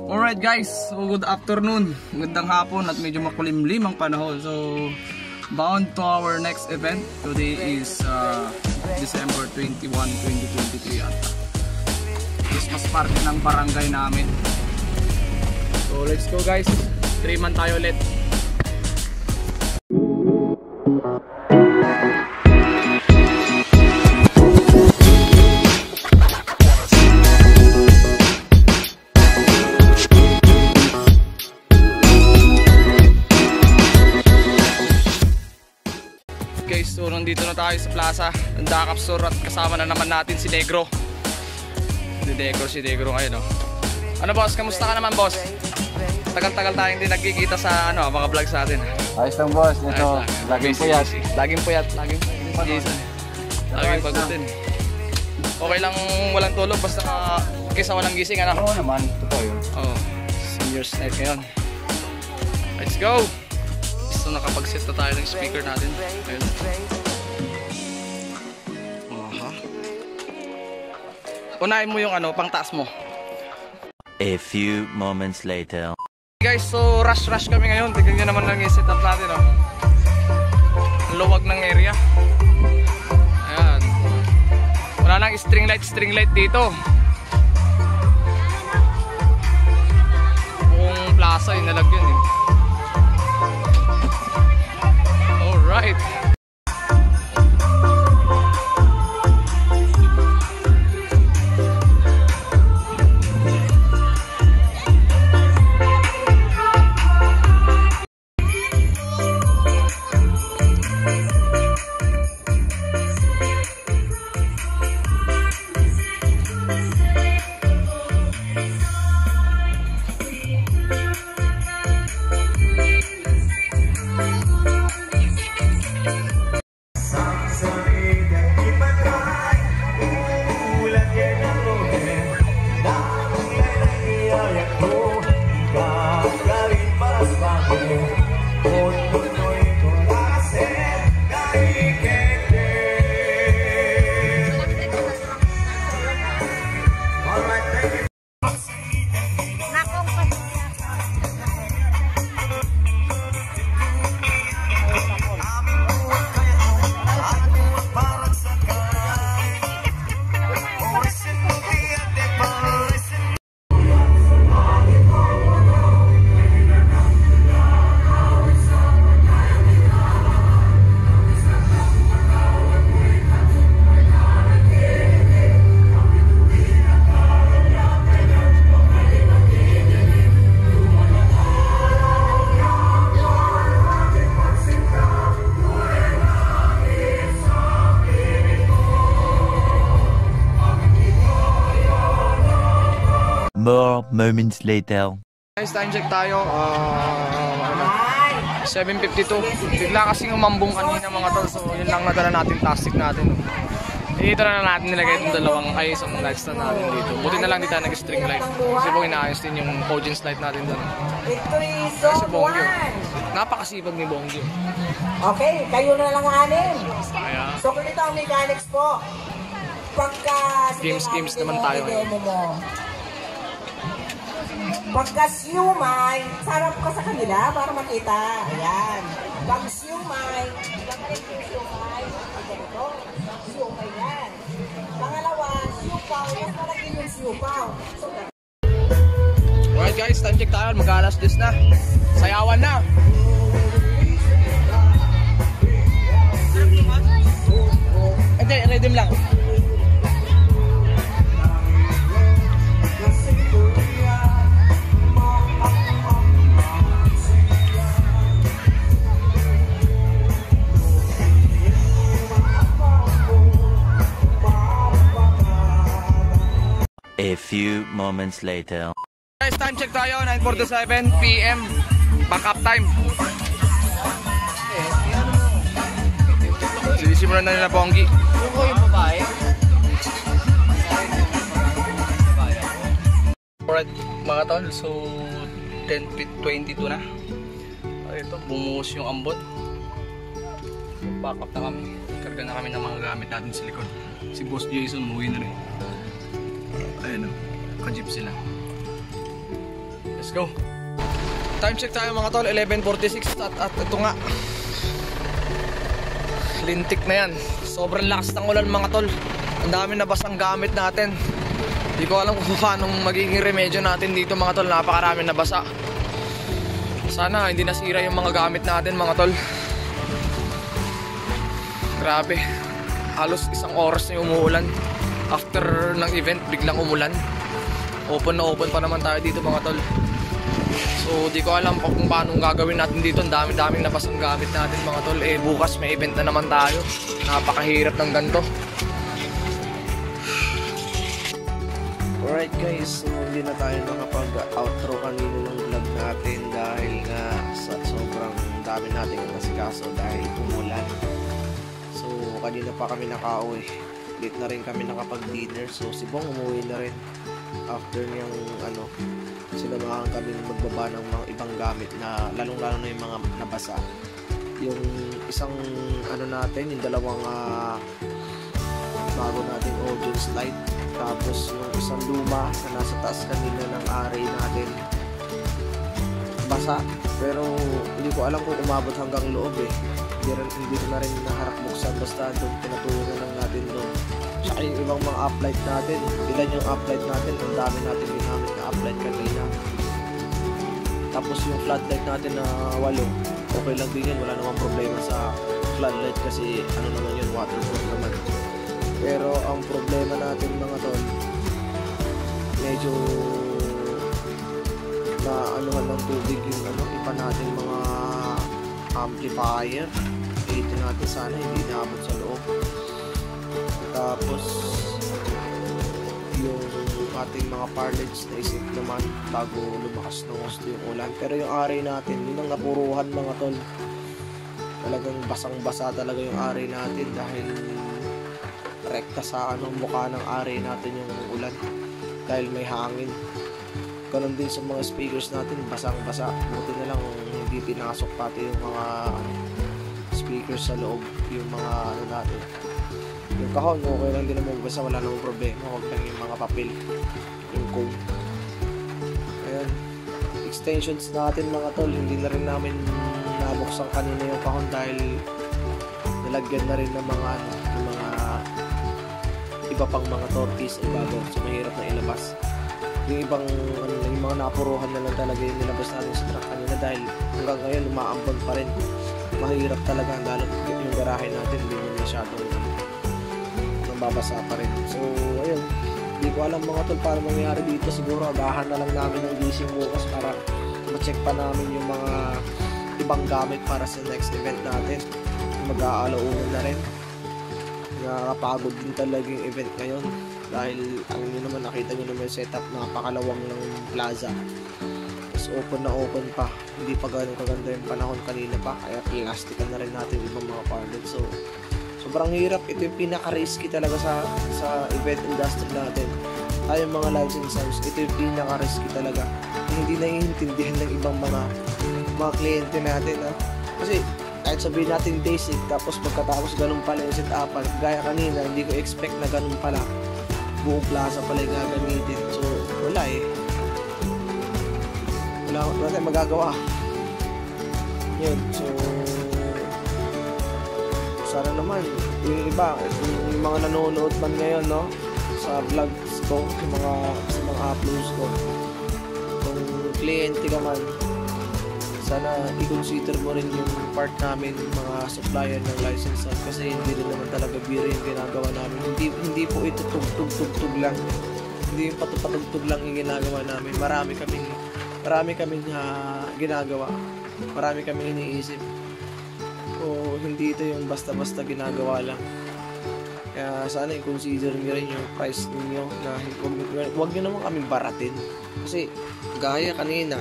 Alright guys, so good afternoon, magandang hapon at medyo makulimlim ang panahon. So bound to our next event. Today is December 21, 2023 at Christmas party ng barangay namin. So let's go guys, 3 man tayo ulit. So nandito na tayo sa plaza ng Dakap Store at kasama na naman natin si Negro. Si Negro ngayon, no? Ano boss, kamusta ka naman boss? Tagal-tagal tayong hindi nagkikita sa mga vlogs natin. Ayos lang boss, ito laging puyat. Laging puyat si Jason. Laging pagod din. Okay lang walang tulog basta kaysa walang gising, ano? Oo naman, totoo yun. Oh, seniors night ngayon. Let's go! So nakapag-set na tayo ng speaker natin. Ayun. Unahin mo yung pangtaas mo. A few moments later. Guys, so rush kami ngayon. Tignan nyo naman lang yung setup natin, oh. Ang luwag ng area. Ayan. Wala nang string light dito. Buong plaza yung nalagyan, eh. Alright. More moments later. Guys, time check tayo. 7:52. Bigla kasing umambong kanina mga tol. So yun lang nadala natin plastic natin. Dito na natin nilagay itong dalawang isang light stand natin dito. Buti na lang dito nag-string light. Kasi po inaayos din yung Cogents light natin doon. Kasi Bongyo. Napakasipag ni Bongyo. Okay, kayo na lang anin. Kaya, so kung ito ang mechanics po, pagka games naman tayo ngayon. Pagka siumay, sarap ka sa kanila para makita. Ayan. Pag siumay, bakalit yung siumay. Ganito, siumay yan. Pangalawa, siupaw. Yan malaki yung siupaw. So, alright guys, time check tayo. Mag-alas 10 na. Sayawan na. Hindi, rhythm lang. A few moments later. Guys, time check tayo, 9:47 PM. Backup time. Sinisimulan na nila Bonggi. Yung babae. Alright mga tol, so 10:22 na. Ito, bumuhos yung ambot. Backup na kami. Karga na kami ng mga gamit natin sa likod. Si Boss Jason umuwi na rin. Ayun o, ka-jeep sila. Let's go. Time check tayo mga tol, 11:46 at ito nga. Lintik na yan. Sobrang lakas ng ulan mga tol. Ang dami na basang gamit natin. Hindi ko alam kung paano magiging remedyo natin dito mga tol. Napakarami na basa. Sana hindi nasira yung mga gamit natin mga tol. Grabe. Halos isang oras na yung umuulan. After ng event, biglang umulan. Open na open pa naman tayo dito mga tol. So di ko alam kung paano gagawin natin dito. Ang dami-daming nabasang gamit natin mga tol. Bukas may event na naman tayo. Napakahirap ng ganito. Alright guys, so hindi na tayo nakapag-outro kanina ng vlog natin dahil nga sa sobrang dami natin nasikaso dahil umulan. So kanina pa kami nakauwi. Late na rin kami nakapag-dinner. So si Bong umuwi na rin after niyang sinamahan kami magbaba ng mga ibang gamit na lalong-lalo na yung mga nabasa. Yung isang natin, yung dalawang bago nating audience light, tapos yung isang luma na nasa taas kanina ng array natin basa, pero hindi ko alam kung umabot hanggang loob hindi ko na rin naharap buksan, basta doon pinatuloy na lang natin doon. Saka yung ibang mga uplight natin, ilan yung uplight natin, ang dami natin ginamit na uplight kanina. Tapos yung floodlight natin na 8, okay lang din yun, wala namang problema sa floodlight kasi naman yun, waterproof naman. Pero ang problema natin mga tol, medyo na ng tubig yung ipa natin mga amplifier. Ito natin sana hindi naabot sa loob. Tapos yung ating mga parlets naisip naman bago lumakas ng gusto yung ulan. Pero yung array natin, yun ang napuruhan mga tol. Talagang basang-basa talaga yung array natin dahil rekta sa mukha ng array natin yung ulan dahil may hangin. Ganun din sa mga speakers natin, basang-basa. Buti na lang hindi pinasok pati yung mga speakers sa loob, yung mga natin. Yung kahon, okay lang din naman basta wala namang problema. Huwag lang yung mga papel, yung comb. Ayan, extensions natin mga tol, hindi na rin namin nabuksan kanina yung kahon dahil nalagyan na rin ng mga iba pang mga torques ay bago, so mahirap na ilabas. Yung ibang yung mga napuruhan na lang talaga yung nilabas natin sa truck kanina dahil hanggang ngayon umaambon pa rin. Mahirap talaga, lalo yung garahe natin hindi mo masyadong nababasa pa rin. So ayun, hindi ko alam mga tol paano mangyayari dito. Siguro agahan na lang namin ng gising bukas para ma-check pa namin yung mga ibang gamit para sa next event natin. Mag-aalauna na rin. Nakakapagod din talaga yung event ngayon dahil ang nyo naman nakita nyo naman yung setup, napakalawang ng plaza, tapos open na open pa, hindi pa ganun kaganda yung panahon kanina pa, kaya plastikan na rin natin ibang mga parlets. So sobrang hirap, ito yung pinaka-risky talaga sa event industry natin. Tayong mga lights and sounds, ito yung pinaka-risky talaga, hindi naiintindihan ng ibang mga kliyente natin kasi kahit sabihin natin basic, tapos pagkatapos ganun pala yung set-upan, gaya kanina, hindi ko expect na ganun pala buong plaza pala yung gagamitin. So wala wala tayong magagawa yun. So sana naman yung iba, yung mga nanonood man ngayon sa vlogs ko, sa mga uploads ko, kung kliyente ka man, sana i-consider mo rin yung part namin, mga supplier ng license kasi hindi rin naman talaga biro yung ginagawa namin. Hindi po ito tugtog lang. Hindi yung patugtog lang yung ginagawa namin. Marami kaming ginagawa. Marami kaming iniisip. O hindi ito yung basta-basta ginagawa lang. Kaya sana i-consider nyo rin yung price ninyo na huwag nyo naman kaming baratin. Kasi gaya kanina,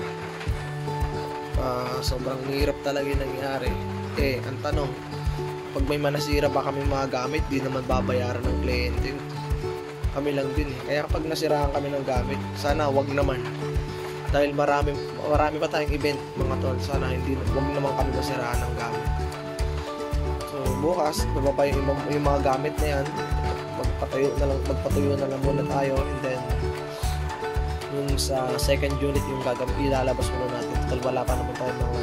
sobrang hirap talaga yung nangyari. Ang tanong, pag may manasira ba kami mga gamit, di naman babayaran ng kliyente. Kami lang din. Kaya kapag nasiraan kami ng gamit, sana wag naman. Dahil marami pa tayong event mga tol. Sana wag naman kami nasiraan ng gamit. So bukas, bababa yung mga gamit na yan. Magpatuyo na lang muna tayo, and then yung sa second unit yung ilalabas muna natin. Total wala pa naman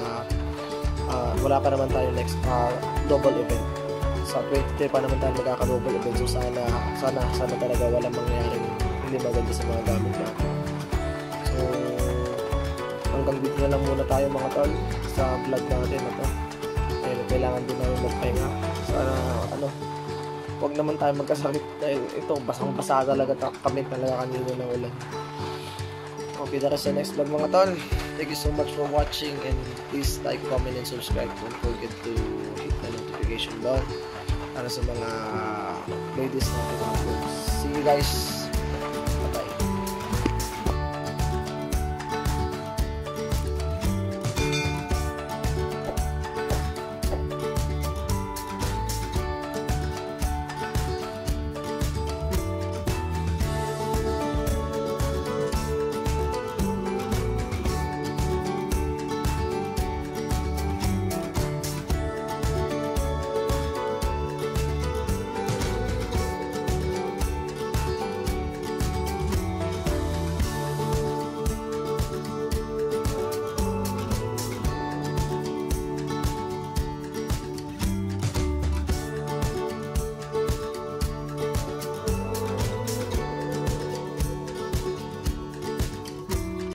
tayo next double event. Sa 23 pa naman tayo magkaka-double event. So sana talaga walang mangyaring hindi maganda sa mga gamit natin. So hanggang dito na lang muna tayo mga tol sa vlog natin na to. Kailangan din namin magpahinga. Sana wag naman tayo magkasakit dahil ito basang-basa talaga kami talaga kanina ng ulan. Okay, that is the next vlog mga tol. Thank you so much for watching and please like, comment, and subscribe. Don't forget to hit the notification bell para sa mga playlists natin. See you guys